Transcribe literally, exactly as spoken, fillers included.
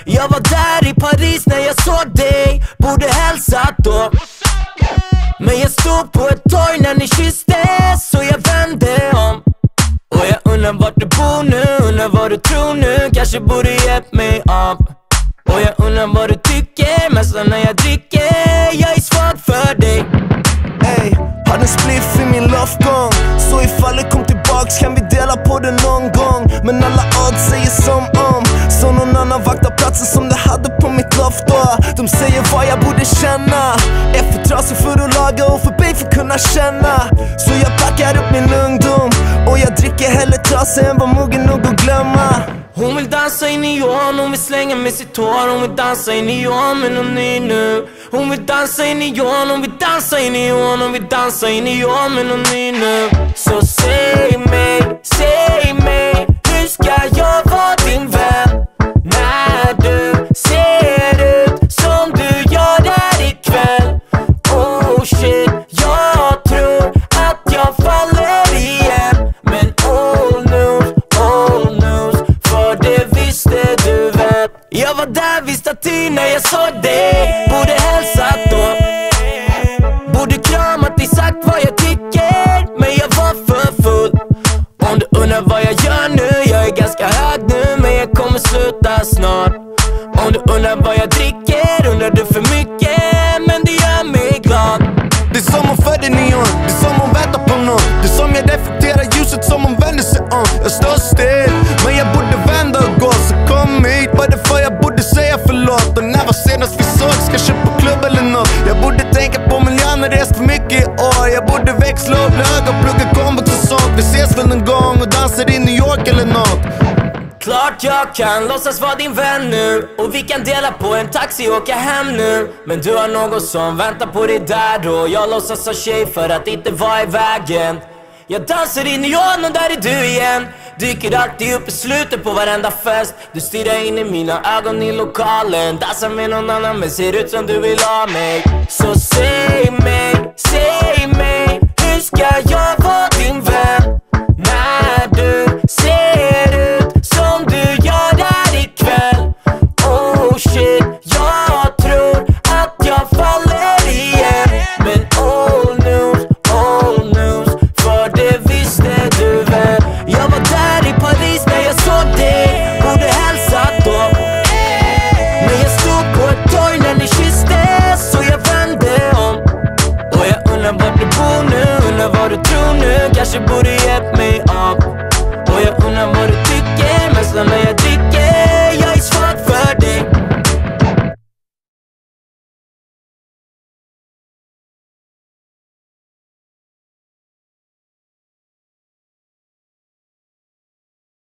Jag var där i Paris när jag såg dig, borde hälsat då. Men jag stod på ett torg när ni kysstes, så jag vände om. Och jag undrar vart du bor nu, undrar vad du tror nu, kanske borde gett mig upp. Och jag undrar vad du tycker, mest när jag dricker, jag är svag för dig. Ey, har en spliff i min loftgång, så ifall det kom tillbaks kan vi dela på det någon gång. Men alla odds säger som om, så någon annan vaktar platsen som det hade på mitt loft då. De säger vad jag borde känna, är för trasig för att laga och för big för att kunna känna. Så jag packar upp min ungdom, och jag dricker hellre trasig än vad mogen nog att glömma. Hon vill dansa i neon, hon vill slänga med sitt hår. Hon vill dansa i neon men hon är nu. Hon vill dansa i neon, hon vill dansa i neon. Hon vill dansa i neon men hon är nu. Så säg mig, säg mig, hur ska jag vara din vän när du ser ut som du gör där ikväll? Oh shit, jag tror att jag faller igen. Men old news, old news, för det visste du väl. Jag var där vid statyn när jag såg dig, borde hälsat då. Borde kramat dig, sagt vad jag tycker, men jag var för full. Om du undrar vad jag gör nu, jag är ganska hög nu, men jag kommer sluta snart. Om du undrar vad jag dricker, undrar du för mycket, men det gör mig glad. Det är som hon födde neon, det är som hon väntar på någon. Det är som jag reflekterar ljuset som hon vänder sig om. Jag står still, men jag borde vända och gå. Så kom hit, var det för jag borde säga förlåt. Och när var senast vi sågs, kanske på klubb eller något. Jag borde tänka på miljön och rest för mycket i år. Jag borde växla upp lög och plugga komvux och sånt. Vi ses väl någon gång och dansar i New York eller något. Klart jag kan låtsas vara din vän nu, och vi kan dela på en taxi och åka hem nu. Men du har någon som väntar på dig där då. Jag låtsas ha tjej för att inte vara i vägen. Jag dansar in i neon och där är du igen. Dyker alltid upp i slutet på varenda fest. Du stirrar in i mina ögon i lokalen. Dansar med någon annan men ser ut som du vill ha mig. Så säg mig, säg mig, hur ska jag vara din vän när du ser ut som du gör där ikväll? Oh shit, jag tror att jag faller igen. Men old news, old news, för det visste du väl. Jag var där i Paris när jag såg dig, borde hälsat då. Men jag stod på ett torg när ni kysstes, så jag vände om. Och jag undrar vart du bor nu, undrar vad du tror nu, kanske borde gett mig upp. Och jag undrar vad du tycker, mest när jag